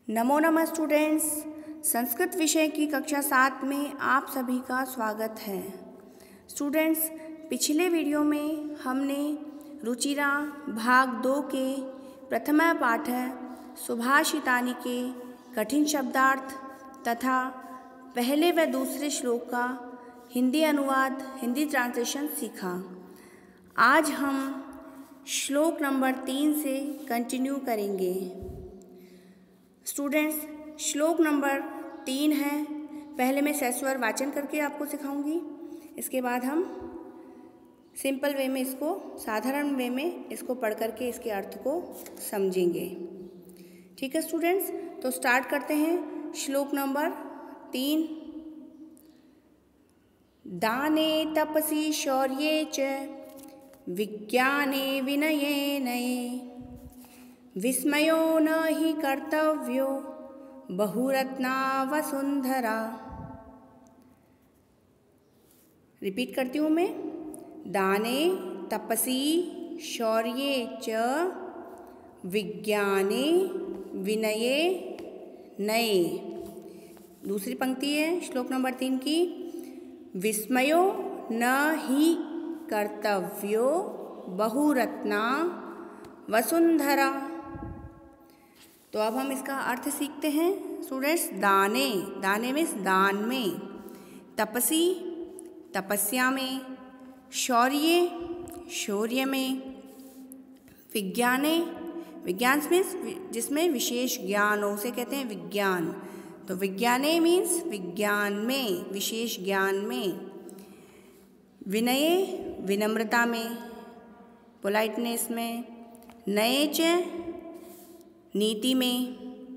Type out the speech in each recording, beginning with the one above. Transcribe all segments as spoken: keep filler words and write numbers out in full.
नमो नमः स्टूडेंट्स, संस्कृत विषय की कक्षा सात में आप सभी का स्वागत है। स्टूडेंट्स, पिछले वीडियो में हमने रुचिरा भाग दो के प्रथम पाठ सुभाषितानि के कठिन शब्दार्थ तथा पहले व दूसरे श्लोक का हिंदी अनुवाद, हिंदी ट्रांसलेशन सीखा। आज हम श्लोक नंबर तीन से कंटिन्यू करेंगे। स्टूडेंट्स, श्लोक नंबर तीन है। पहले मैं सस्वर वाचन करके आपको सिखाऊंगी, इसके बाद हम सिंपल वे में इसको, साधारण वे में इसको पढ़ करके इसके अर्थ को समझेंगे। ठीक है स्टूडेंट्स, तो स्टार्ट करते हैं। श्लोक नंबर तीन। दाने तपसि शौर्ये च विज्ञाने विनये नये विस्मयो न हि कर्तव्यो बहुरत्ना वसुंधरा। रिपीट करती हूँ मैं। दाने तपसि शौर्ये च विज्ञाने विनये नये। दूसरी पंक्ति है श्लोक नंबर तीन की। विस्मयो न हि कर्तव्यो बहुरत्ना वसुंधरा। तो अब हम इसका अर्थ सीखते हैं स्टूडेंट्स। दाने, दाने में दान में, तपसी तपस्या में, शौर्य शौर्य में, विज्ञाने विज्ञान मीन्स जिसमें विशेष ज्ञान हो, उसे कहते हैं विज्ञान। तो विज्ञाने मीन्स विज्ञान में, विशेष ज्ञान में, विनये विनम्रता में, पोलाइटनेस में, नये च नीति में,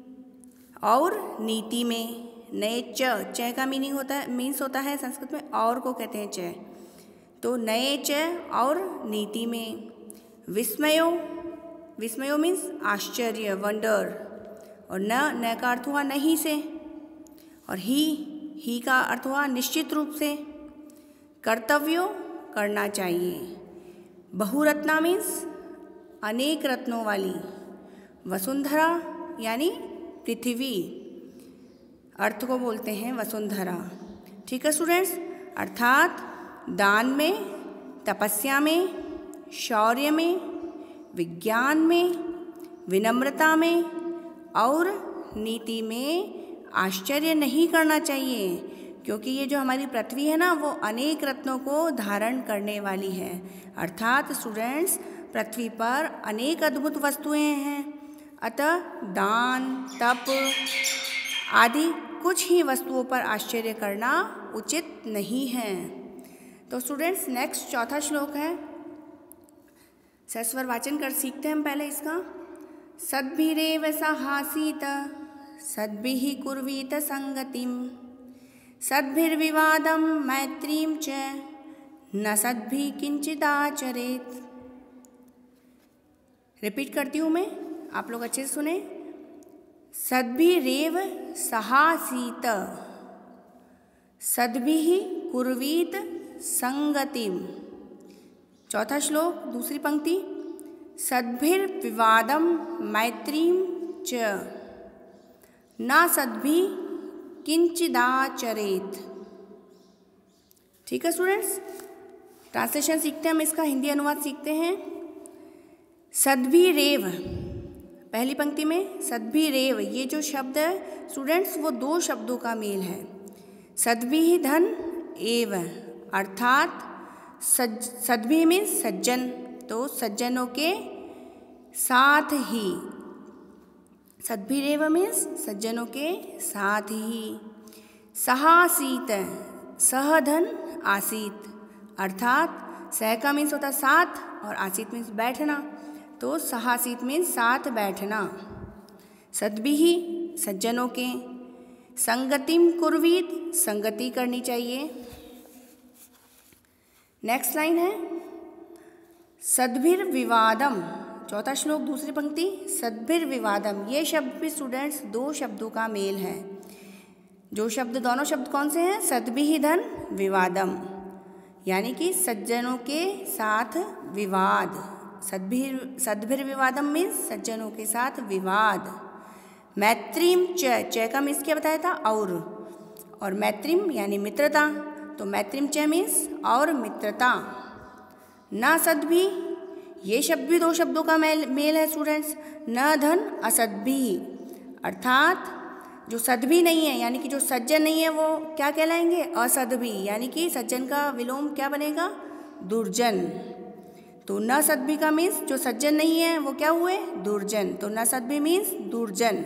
और नीति में। नए च, च का मीनिंग होता है, मीन्स होता है संस्कृत में और को कहते हैं च। तो नए च और नीति में। विस्मयो, विस्मयो मीन्स आश्चर्य, वंडर। और न, न का अर्थ हुआ नहीं से, और ही, ही का अर्थ हुआ निश्चित रूप से। कर्तव्यो करना चाहिए। बहुरत्ना मीन्स अनेक रत्नों वाली। वसुंधरा यानी पृथ्वी, अर्थ को बोलते हैं वसुंधरा। ठीक है स्टूडेंट्स, अर्थात दान में, तपस्या में, शौर्य में, विज्ञान में, विनम्रता में और नीति में आश्चर्य नहीं करना चाहिए, क्योंकि ये जो हमारी पृथ्वी है ना, वो अनेक रत्नों को धारण करने वाली है। अर्थात स्टूडेंट्स, पृथ्वी पर अनेक अद्भुत वस्तुएं हैं, अतः दान, तप आदि कुछ ही वस्तुओं पर आश्चर्य करना उचित नहीं है। तो स्टूडेंट्स, नेक्स्ट चौथा श्लोक है। सस्वर वाचन कर सीखते हैं हम पहले इसका। सद्भिरेव सहासीत सद्भिः कुर्वीत संगतिम सद्भिर्विवादं मैत्रीं च न सद्भिः किंचिदाचरेत्। रिपीट करती हूँ मैं, आप लोग अच्छे से सुने। सद्भिरेव सहासीत सद्भिः कुर्वीत संगतिम। चौथा श्लोक, दूसरी पंक्ति। सद्भिर्विवादं मैत्रीं च न सद्भिः किंचिदाचरेत्। ठीक है स्टूडेंट्स, ट्रांसलेशन सीखते हैं हम, इसका हिंदी अनुवाद सीखते हैं। सद्भिरेव, पहली पंक्ति में सद्भिरेव, ये जो शब्द है स्टूडेंट्स, वो दो शब्दों का मेल है। सद्भिः धन एव, अर्थात सज सद्भिः में सज्जन, तो सज्जनों के साथ ही। सद्भिरेव मीन्स सज्जनों के साथ ही। सहासीत, सह धन आसीत, अर्थात सह का मीन्स होता साथ और आसीत मीन्स बैठना, तो सहासीत मीन्स साथ बैठना। सद्भिः सज्जनों के, संगतिम कुर्वीत संगति करनी चाहिए। नेक्स्ट लाइन है सद्भिर्विवादम, चौथा श्लोक, दूसरी पंक्ति। सद्भिर्विवादम, ये शब्द भी स्टूडेंट्स दो शब्दों का मेल है। जो शब्द, दोनों शब्द कौन से हैं? सद्भिः धन विवादम, यानी कि सज्जनों के साथ विवाद। सद्भिर सद्भिर्विवादम मीन्स सज्जनों के साथ विवाद। मैत्रीम च, च का मीन्स क्या बताया था, और और मैत्रीम यानी मित्रता, तो मैत्रीम च मीन्स और मित्रता। न सद्भि, ये शब्द भी दो शब्दों का मेल मेल है स्टूडेंट्स, न धन असद्भि, अर्थात जो सद्भि नहीं है यानी कि जो सज्जन नहीं है वो क्या कहलाएंगे, असद्भि, यानी कि सज्जन का विलोम क्या बनेगा, दुर्जन। तो न सद्भि का मीन्स जो सज्जन नहीं है वो क्या हुए, दुर्जन, तो न सद्भि मीन्स दुर्जन।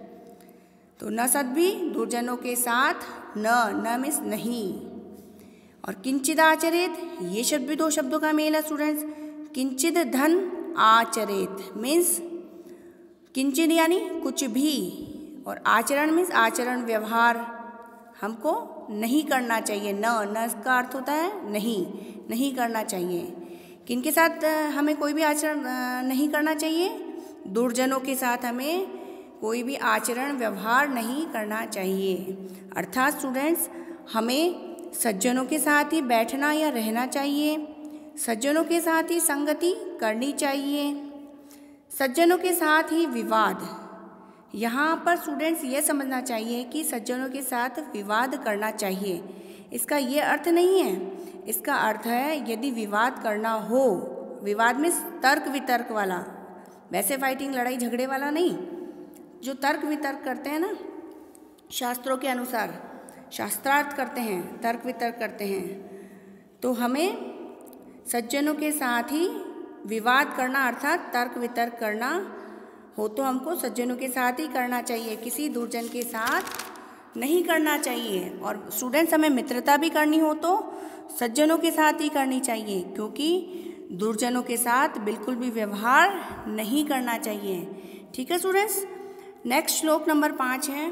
तो न सद्भि दुर्जनों के साथ, न न मीन्स नहीं। और किंचिद आचरित, ये शब्द भी दो शब्दों का मेल है स्टूडेंट्स, किंचिद धन आचरित मीन्स किंचिद यानी कुछ भी, और आचरण मीन्स आचरण व्यवहार हमको नहीं करना चाहिए, न न का अर्थ होता है नहीं, नहीं करना चाहिए। किनके साथ हमें कोई भी आचरण नहीं करना चाहिए, दुर्जनों के साथ हमें कोई भी आचरण व्यवहार नहीं करना चाहिए। अर्थात स्टूडेंट्स हमें सज्जनों के साथ ही बैठना या रहना चाहिए, सज्जनों के साथ ही संगति करनी चाहिए, सज्जनों के साथ ही विवाद। यहाँ पर स्टूडेंट्स ये समझना चाहिए कि सज्जनों के साथ विवाद करना चाहिए, इसका ये अर्थ नहीं है, इसका अर्थ है यदि विवाद करना हो, विवाद में तर्क वितर्क वाला, वैसे फाइटिंग लड़ाई झगड़े वाला नहीं, जो तर्क वितर्क करते हैं ना, शास्त्रों के अनुसार शास्त्रार्थ करते हैं, तर्क वितर्क करते हैं, तो हमें सज्जनों के साथ ही विवाद करना अर्थात तर्क वितर्क करना हो तो हमको सज्जनों के साथ ही करना चाहिए, किसी दुर्जन के साथ नहीं करना चाहिए। और स्टूडेंट्स हमें मित्रता भी करनी हो तो सज्जनों के साथ ही करनी चाहिए, क्योंकि दुर्जनों के साथ बिल्कुल भी व्यवहार नहीं करना चाहिए। ठीक है स्टूडेंट्स, नेक्स्ट श्लोक नंबर पाँच है,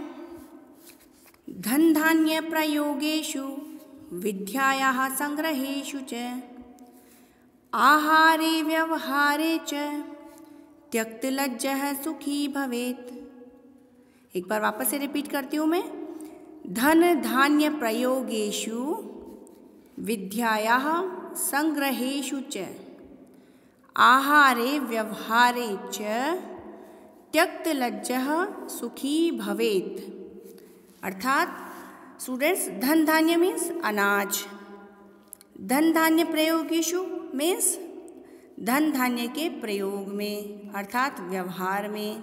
धन धान्य प्रयोगेषु विद्यायाः संग्रहेषु च आहारे व्यवहारे च त्यक्तलज्जः सुखी भवेत्। एक बार वापस से रिपीट करती हूँ मैं, धन धान्य प्रयोगेषु विद्यायाः संग्रहेषु च आहारे व्यवहारे च त्यक्तलज्जः सुखी भवेत्। अर्थात स्टूडेंट्स धन धान्य मीन्स अनाज, धन धान्य प्रयोगेषु मीन्स धन धान्य के प्रयोग में अर्थात व्यवहार में,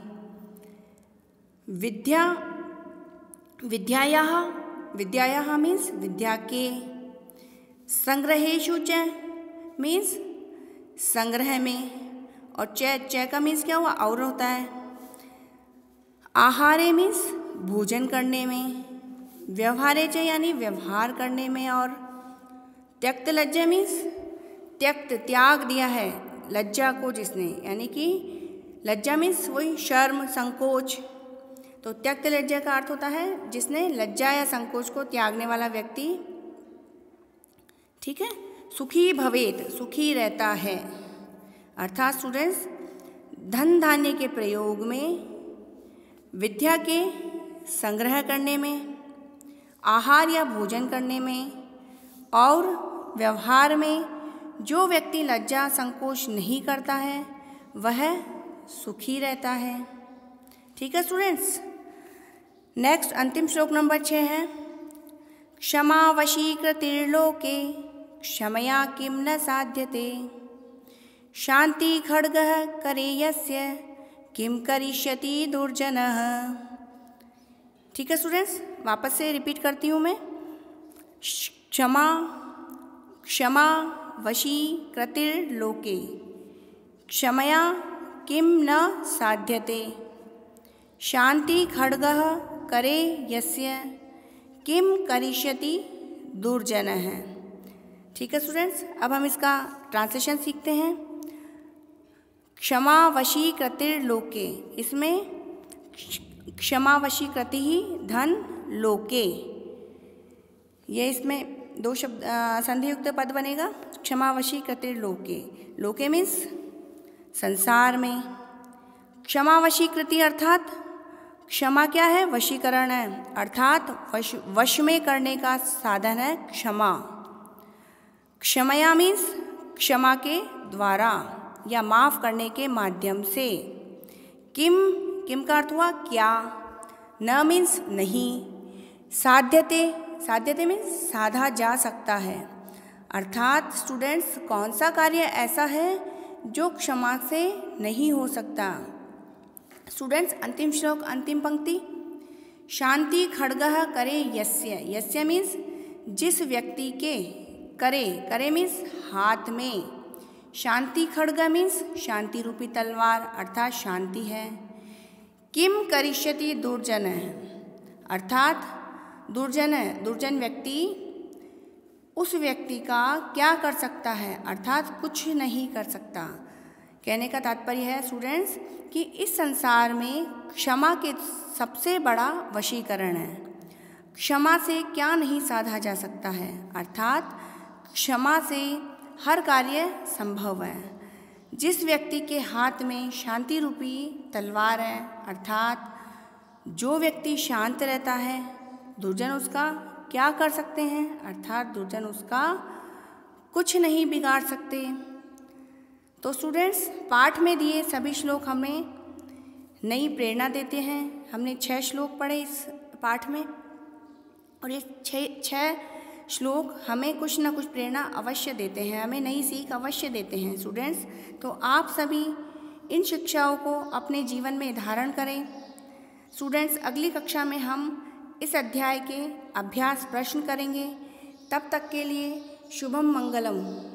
विद्या विद्यायाः विद्यायाः मीन्स विद्या के, संग्रहेषु च मीन्स संग्रह में, और च च का मीन्स क्या हुआ, और होता है, आहारे मीन्स भोजन करने में, व्यवहारे च यानी व्यवहार करने में, और त्यक्त लज्जा मीन्स त्यक्त त्याग दिया है लज्जा को जिसने, यानी कि लज्जा मीन्स वही शर्म संकोच, तो त्यक्त लज्जा का अर्थ होता है जिसने लज्जा या संकोच को त्यागने वाला व्यक्ति। ठीक है, सुखी भवेत सुखी रहता है, अर्थात स्टूडेंट्स धन धान्य के प्रयोग में, विद्या के संग्रह करने में, आहार या भोजन करने में, और व्यवहार में जो व्यक्ति लज्जा संकोच नहीं करता है वह सुखी रहता है। ठीक है स्टूडेंट्स, नेक्स्ट अंतिम श्लोक नंबर छः है, क्षमा वशीकृतिर्लोके क्षमया किम न साध्यते शांति खड्गः करे यस्य किम करिष्यति दुर्जनः। ठीक है स्टूडेंट्स, वापस से रिपीट करती हूँ मैं, क्षमा क्षमा वशी कृतिर्लोके क्षमया किम न साध्यते शांति खड्गः करे यस्य किम करिष्यति दुर्जनः। ठीक है स्टूडेंट्स, अब हम इसका ट्रांसलेशन सीखते हैं। क्षमा वशी कृतिर्लोके, इसमें क्षमा वशी कृति ही धन लोके, ये इसमें दो शब्द संधियुक्त पद बनेगा, क्षमा वशी कृतिर्लोके, लोके मीन्स संसार में, क्षमा वशी कृति अर्थात क्षमा क्या है, वशीकरण है, अर्थात वश वश में करने का साधन है क्षमा। क्षमया मीन्स क्षमा के द्वारा या माफ़ करने के माध्यम से, किम किम का अर्थ हुआ क्या, न मीन्स नहीं, साध्यते, साध्यते मीन्स साधा जा सकता है। अर्थात स्टूडेंट्स कौन सा कार्य ऐसा है जो क्षमा से नहीं हो सकता। स्टूडेंट्स अंतिम श्लोक, अंतिम पंक्ति, शांति खड्गः करे यस्य, यस्य मीन्स जिस व्यक्ति के, करे, करे मीन्स हाथ में, शांति खड्ग मीन्स शांति रूपी तलवार अर्थात शांति है। किम करिष्यति दुर्जन, अर्थात दुर्जन, दुर्जन व्यक्ति उस व्यक्ति का क्या कर सकता है, अर्थात कुछ नहीं कर सकता। कहने का तात्पर्य है स्टूडेंट्स कि इस संसार में क्षमा के सबसे बड़ा वशीकरण है। क्षमा से क्या नहीं साधा जा सकता है, अर्थात क्षमा से हर कार्य संभव है। जिस व्यक्ति के हाथ में शांति रूपी तलवार है, अर्थात जो व्यक्ति शांत रहता है, दुर्जन उसका क्या कर सकते हैं, अर्थात दुर्जन उसका कुछ नहीं बिगाड़ सकते। तो स्टूडेंट्स पाठ में दिए सभी श्लोक हमें नई प्रेरणा देते हैं। हमने छह श्लोक पढ़े इस पाठ में और ये छः छः श्लोक हमें कुछ ना कुछ प्रेरणा अवश्य देते हैं, हमें नई सीख अवश्य देते हैं स्टूडेंट्स। तो आप सभी इन शिक्षाओं को अपने जीवन में धारण करें। स्टूडेंट्स अगली कक्षा में हम इस अध्याय के अभ्यास प्रश्न करेंगे। तब तक के लिए शुभम मंगलम।